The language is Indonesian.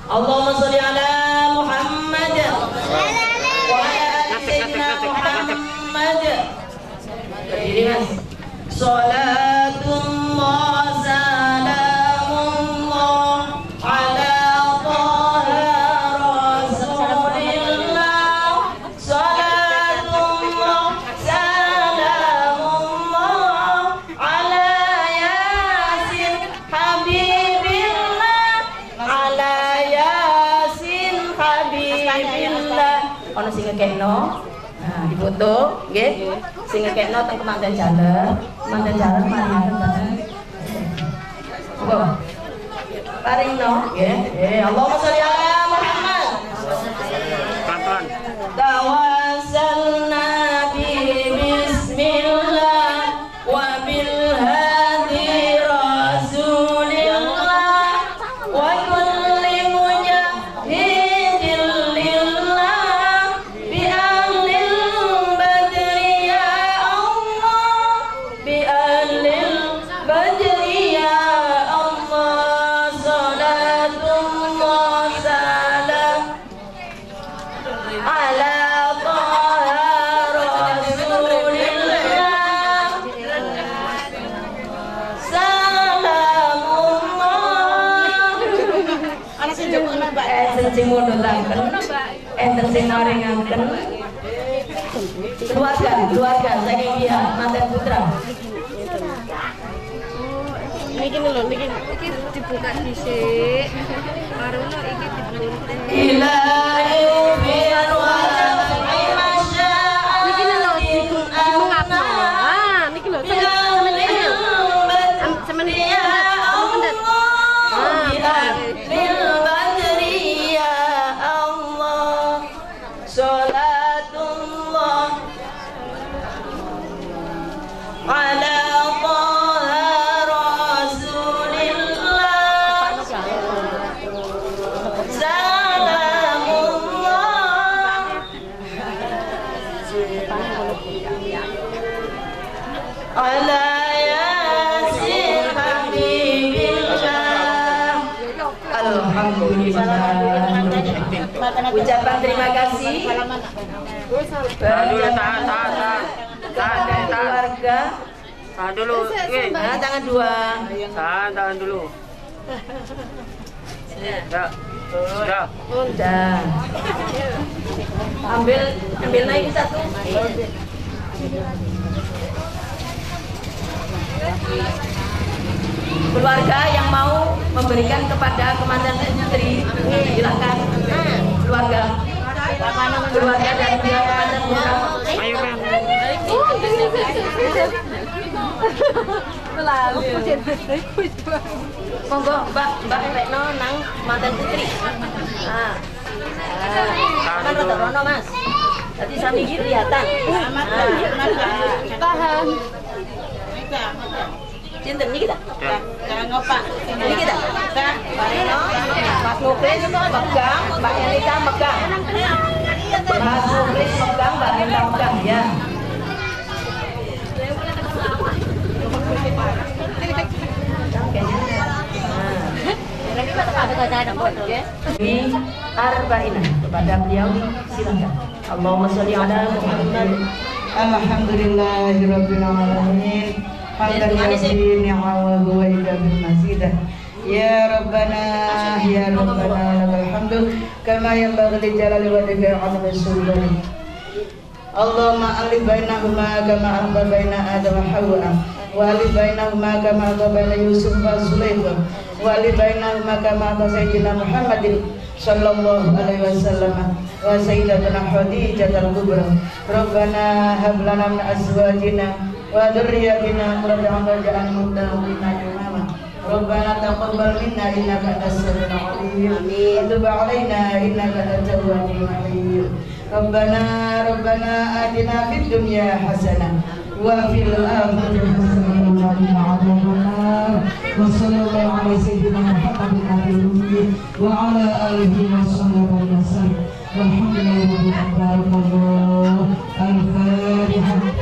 Allahumma sholli ala Muhammad wa ala ali sayyidina Muhammad. Berdiri Mas. Salatullah salamullah ala Taha Rasulillah. Salatullah salamullah ala Yasin Habibillah. Ala Yasin Habibillah. Ono sing ngekekno. Nah, difoto nggih. Sing ngekekno teng kemanten jaler. Kemanten jaler paringaken. Apa? Paringno nggih. Allahumma sholli ala Muhammad. Pelan-pelan. Tawassalna bi bismillah wa bil hadi rasulillah wa kulli mujahidin lillah bi ahlil badri ya Allah, bi ahlil badri ya Allah. Salatullah salam ala Taha Rasulillah. Salamullah. Ana sing jupukna Mbak, sing mundhutaken, enten sing naringaken. Keluarga saking pihak manten putra. Niki lho, niki dibuka dhisik. Marono iki dibuka. Ilahi bi anwari masya'atin Niki lho dibuka. Ah, niki lho. Semen ya Allah, bil badri ya Allah. Salatullah ala Taha Rasulillah. Salamullah ala Yasin Habibillah. Alhamdulillah. Ucapan terima kasih keluarga. Tahan dulu. Nah, tangan dua. Tahan dulu. Ya. Sudah. Udah. Ambil lagi satu. Keluarga yang mau memberikan kepada kemanten putri, silakan. Keluarga dari pihak kemanten putra. Ayo, Bang. Monggo Mbak Rekno nang manten putri. Nah. Kan rada rono Mas. Tadi sami iki kelihatan. Tahan. Sinten niki ta? Jangan ngopak. Niki ta? Pak Reno, Mas Muklis megang, Mbak Elita megang. Mas Muklis megang, Mbak Elita megang ya. Ini arba'ina kepada beliau silakan. Allahumma sholli ala Muhammad. Alhamdulillahirabbil alamin. Hamdan yasir ni'amahu wa ijabul mazidah. Ya Rabbana lakal hamdu kama yanbaghi li jalali wajhika 'azimi sultani. Allahumma alif bainahuma kama alfa baina Adam wa Hawa wa alif bainahuma kama alfa baina Yusuf wa Sulaiman wa alif bainahuma kama alfa sayyidina Muhammadin sallallahu alaihi wasallam wa sayyidatuna Khadijah al-Kubra. Rabbana hab lana min azwajina wa dhurriyyatina qurrata a'yun waj'alna muttaqina imama. Rabbana taqabbal minna innaka antas samiul 'alim wa tub 'alaina innaka antat tawwabur rahim. Rabbana atina fid dunya hasanah wa fil akhirati hasanah wa qina adzabannar. Wa sallallahu ala sayyidina Muhammadin nabiyyi wa ala alihi wa sahbihi wa sallam. Walhamdulillahi rabbil alamin. Al-Fatihah.